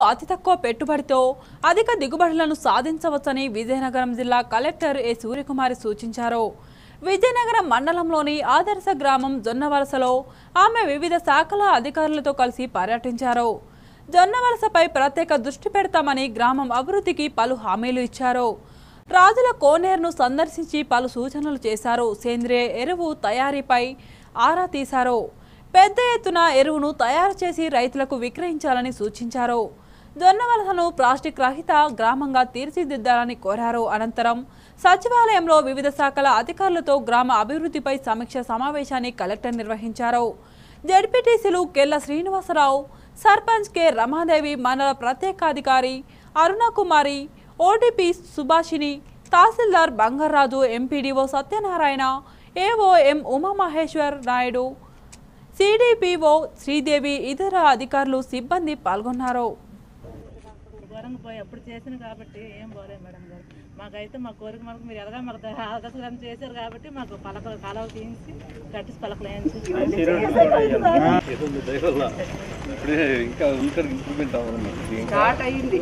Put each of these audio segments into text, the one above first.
అతి తక్కువ పెట్టుబడితో అధిక దిగుబడులను సాధించవచ్చని విజయనగరం జిల్లా కలెక్టర్ ఏ సూర్యకుమారి సూచించారు. విజయనగరం మండలంలోని ఆదర్శ గ్రామం జొన్నవలసలో ఆమె వివిధ శాఖల అధికారులతో కలిసి పర్యటించారు. జొన్నవలసపై ప్రత్యేక దృష్టి పెడతామని గ్రామం అభివృద్ధికి పలు హామీలు ఇచ్చారు. రాజుల కోనేరును సందర్శించి పలు సూచనలు చేశారు. సేంద్రియ ఎరువు తయారీపై ఆరా తీశారు. పెద్ద ఎత్తున ఎరువును తయారు చేసి రైతులకు విక్రయించాలని సూచించారు. జొన్నవలసను ప్లాస్టిక్ రహిత గ్రామంగా తీర్చిదిద్దాలని కోరారు. అనంతరం సచివాలయంలో వివిధ శాఖల అధికారులతో గ్రామ అభివృద్ధిపై సమీక్ష సమావేశాన్ని కలెక్టర్ నిర్వహించారు. జెడ్పీటీసీలు కెల్ల శ్రీనివాసరావు, సర్పంచ్ కె రమాదేవి, మండల ప్రత్యేకాధికారి Arunakumari, ODP Subhashini, tahsildar Bangaraju, MPDO Satyanarayana, AO M Umamaheswar Naidu, CDPO Sridevi, ఇతర అధికారులు సిబ్బంది పాల్గొన్నారు. అప్పుడు చేసిన కాబట్టి ఏం పోలేదు మేడం గారు. మాకైతే మా కోరిక మనకు మీరు ఎలాగా మాకు అవకాశం చేశారు కాబట్టి మాకు పలకలు కాలువ తీయించి కట్టిసి పలకలు స్టార్ట్ అయ్యింది.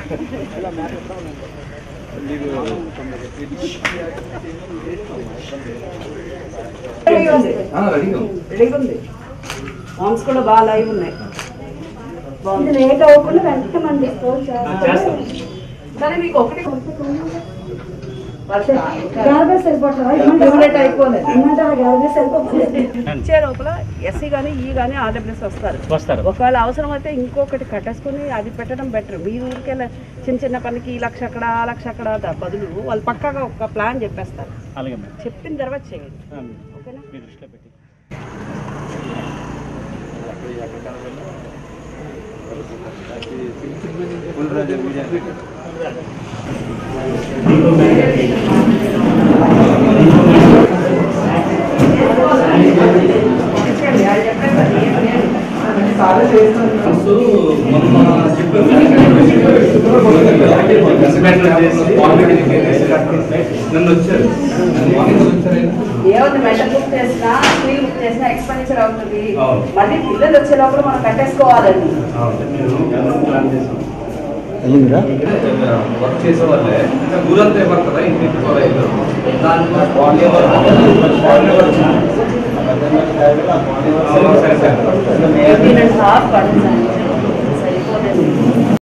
రెడీగా ఉంది. ఫామ్స్ కూడా బాగా లైవ్ ఉన్నాయి. లేట్ అవ్వకుండా వెంటనే మనం సరే మీకు ఒకటి ఇచ్చే లోపల ఎస్సీ కానీ ఈ కానీ ఆర్డబ్ల్యూఎస్ వస్తారు. ఒకవేళ అవసరం అయితే ఇంకొకటి కట్టేసుకుని అది పెట్టడం బెటర్. మీ ఊరికే చిన్న చిన్న పనికి ఈ లక్ష అక్కడ ఆ లక్ష అక్కడ బదులు వాళ్ళు పక్కాగా ఒక ప్లాన్ చెప్పేస్తారు. చెప్పిన తర్వాత చేయండి. ఓకేనా? ఏమైనా మెటల్ బుక్ చేసినా స్టీల్ బుక్ చేసినా ఎక్స్పెండిచర్ అవుతుంది. మళ్ళీ పిల్లలు వచ్చే లోపల మనం కట్టేసుకోవాలండి. వర్క్ చేసే వాళ్ళే ఊరంతా ఏమవుతుందా ఇంటికి హాఫ్ పడుతుంది.